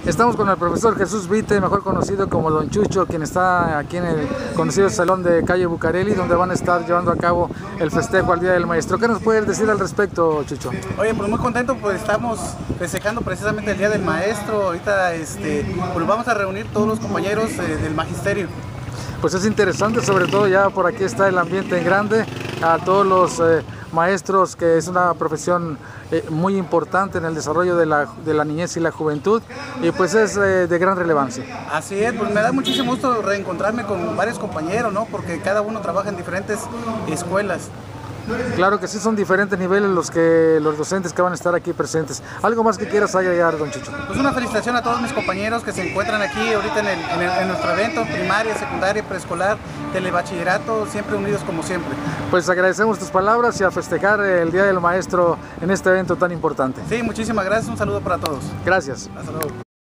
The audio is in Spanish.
Estamos con el profesor Jesús Vite, mejor conocido como Don Chucho, quien está aquí en el conocido salón de calle Bucareli, donde van a estar llevando a cabo el festejo al Día del Maestro. ¿Qué nos puedes decir al respecto, Chucho? Oye, pues muy contento, pues estamos festejando precisamente el Día del Maestro. Ahorita pues vamos a reunir todos los compañeros del magisterio. Pues es interesante, sobre todo ya por aquí está el ambiente en grande, a todos los maestros, que es una profesión muy importante en el desarrollo de la niñez y la juventud, y pues es de gran relevancia. Así es, pues me da muchísimo gusto reencontrarme con varios compañeros, ¿no? Porque cada uno trabaja en diferentes escuelas. Claro que sí, son diferentes niveles los docentes que van a estar aquí presentes. ¿Algo más que quieras agregar, don Chucho? Pues una felicitación a todos mis compañeros que se encuentran aquí ahorita en nuestro evento, primaria, secundaria, preescolar, telebachillerato, siempre unidos como siempre. Pues agradecemos tus palabras y a festejar el Día del Maestro en este evento tan importante. Sí, muchísimas gracias, un saludo para todos. Gracias. Hasta luego.